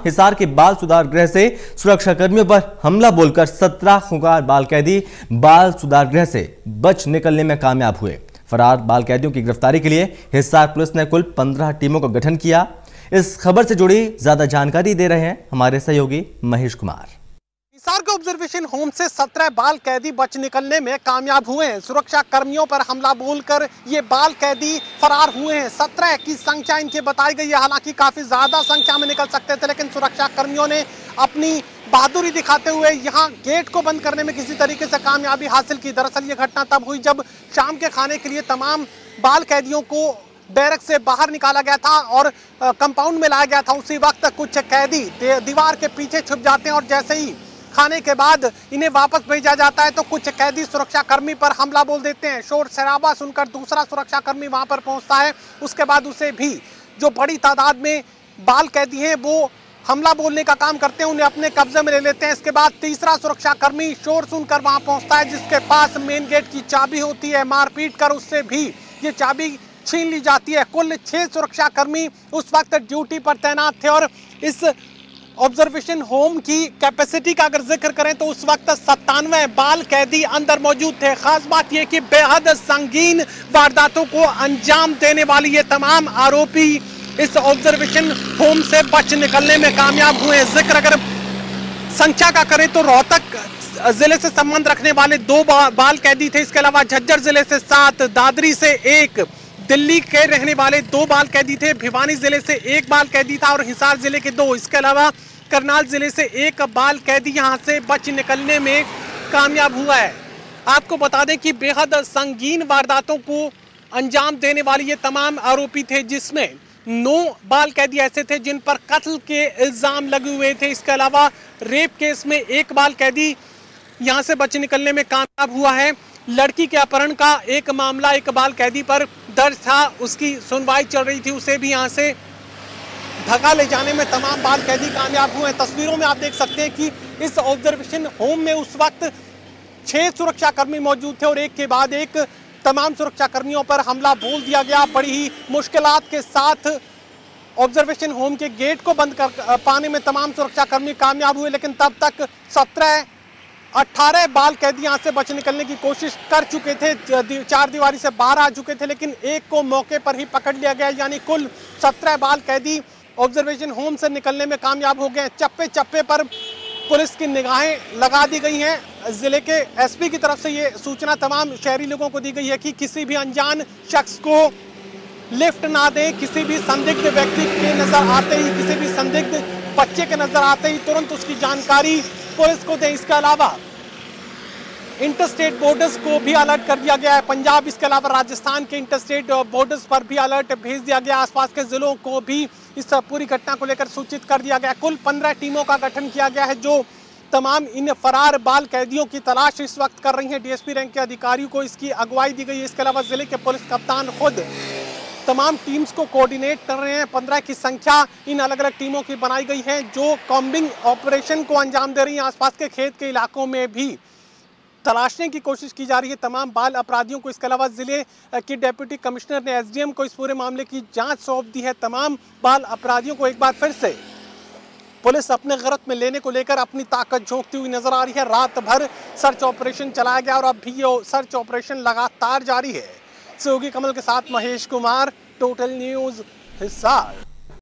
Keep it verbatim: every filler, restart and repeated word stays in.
हिसार के बाल सुधार गृह से सुरक्षा कर्मियों पर हमला बोलकर सत्रह खुंखार बाल कैदी बाल सुधार गृह से बच निकलने में कामयाब हुए। फरार बाल कैदियों की गिरफ्तारी के लिए हिसार पुलिस ने कुल पंद्रह टीमों का गठन किया। इस खबर से जुड़ी ज्यादा जानकारी दे रहे हैं हमारे सहयोगी महेश कुमार। हिसार के ऑब्जर्वेशन होम से सत्रह बाल कैदी बच निकलने में कामयाब हुए हैं। सुरक्षा कर्मियों पर हमला बोलकर ये बाल कैदी फरार हुए हैं। सत्रह की संख्या इनकी बताई गई है। हालांकि काफी ज्यादा संख्या में निकल सकते थे, लेकिन सुरक्षा कर्मियों ने अपनी बहादुरी दिखाते हुए यहाँ गेट को बंद करने में किसी तरीके से कामयाबी हासिल की। दरअसल ये घटना तब हुई जब शाम के खाने के लिए तमाम बाल कैदियों को बैरक से बाहर निकाला गया था और कंपाउंड में लाया गया था। उसी वक्त कुछ कैदी दीवार के पीछे छुप जाते हैं और जैसे ही खाने के बाद इन्हें वापस भेजा जाता है तो कुछ कैदी सुरक्षा कर्मी पर हमला बोल देते हैं। शोर शराबा सुनकर दूसरा सुरक्षा कर्मी वहां पर पहुंचता है। उसके बाद उसे भी जो बड़ी तादाद में बाल कैदी हैं वो हमला बोलने का काम करते हैं, उन्हें अपने कब्जे में ले लेते हैं। इसके बाद तीसरा सुरक्षा कर्मी शोर सुनकर वहां पहुंचता है, जिसके पास मेन गेट की चाबी होती है। मारपीट कर उससे भी ये चाबी छीन ली जाती है। कुल छह सुरक्षा कर्मी उस वक्त ड्यूटी पर तैनात थे और इस ऑब्जर्वेशन होम की कैपेसिटी का अगर जिक्र करें तो उस वक्त सत्तानवे बाल कैदी अंदर मौजूद थे। खास बात यह कि बेहद संगीन वारदातों को अंजाम देने वाले ये तमाम आरोपी इस ऑब्जर्वेशन होम से बच निकलने में कामयाब हुए। जिक्र अगर संख्या का करें तो रोहतक जिले से संबंध रखने वाले दो बा, बाल कैदी थे। इसके अलावा झज्जर जिले से सात, दादरी से एक, दिल्ली के रहने वाले दो बाल कैदी थे, भिवानी जिले से एक बाल कैदी था और हिसार जिले के दो। इसके अलावा करनाल जिले से एक बाल कैदी यहां से बच निकलने में कामयाब हुआ है। आपको बता दें कि बेहद संगीन वारदातों को अंजाम देने वाले ये तमाम आरोपी थे, जिसमें नौ बाल कैदी ऐसे थे जिन पर कत्ल के इल्जाम लगे हुए थे। इसके अलावा रेप केस में एक बाल कैदी यहां से बच निकलने में कामयाब हुआ है। लड़की के अपहरण का एक मामला एक बाल कैदी पर दर्ज था, उसकी सुनवाई चल रही थी, उसे भी यहां से भगा ले जाने में तमाम बाल कैदी कामयाब हुए हैं। तस्वीरों में आप देख सकते हैं कि इस ऑब्जर्वेशन होम में उस वक्त छह सुरक्षा कर्मी मौजूद थे और एक के बाद एक तमाम सुरक्षा कर्मियों पर हमला बोल दिया गया। बड़ी ही मुश्किलात के साथ ऑब्जर्वेशन होम के गेट को बंद कर पाने में तमाम सुरक्षा कर्मी कामयाब हुए, लेकिन तब तक सत्रह अठारह बाल कैदी यहाँ से बच निकलने की कोशिश कर चुके थे, चार दीवारी से बाहर आ चुके थे, लेकिन एक को मौके पर ही पकड़ लिया गया। यानी कुल सत्रह बाल कैदी ऑब्जर्वेशन होम से निकलने में कामयाब हो गए। चप्पे चप्पे पर पुलिस की निगाहें लगा दी गई हैं। जिले के एसपी की तरफ से ये सूचना तमाम शहरी लोगों को दी गई है कि किसी भी अनजान शख्स को लिफ्ट ना दें। किसी भी संदिग्ध व्यक्ति के नजर आते ही, किसी भी संदिग्ध बच्चे के नजर आते ही तुरंत उसकी जानकारी पुलिस को दें। इसके अलावा इंटरस्टेट बॉर्डर्स को भी अलर्ट कर दिया गया है। पंजाब, इसके अलावा राजस्थान के इंटरस्टेट बॉर्डर्स पर भी अलर्ट भेज दिया गया। आसपास के जिलों को भी इस पूरी घटना को लेकर सूचित कर दिया गया। कुल पंद्रह टीमों का गठन किया गया है जो तमाम इन फरार बाल कैदियों की तलाश इस वक्त कर रही हैं। डीएसपी रैंक के अधिकारियों को इसकी अगुवाई दी गई है। इसके अलावा जिले के पुलिस कप्तान खुद तमाम टीम्स को कोऑर्डिनेट कर रहे हैं। पंद्रह की संख्या इन अलग अलग टीमों की बनाई गई है जो कॉम्बिंग ऑपरेशन को अंजाम दे रही हैं। आसपास के खेत के इलाकों में भी तलाशने की कोशिश की जा रही है तमाम बाल अपराधियों को। इसके अलावा जिले के डिप्टी कमिश्नर ने एसडीएम को इस पूरे मामले की जांच सौंप दी है। तमाम बाल अपराधियों को एक बार फिर से पुलिस अपने गिरफ्त में लेने को लेकर अपनी ताकत झोंकती हुई नजर आ रही है। रात भर सर्च ऑपरेशन चलाया गया और अब भी ये सर्च ऑपरेशन लगातार जारी है। सहयोगी कमल के साथ महेश कुमार, टोटल न्यूज़ हिसार।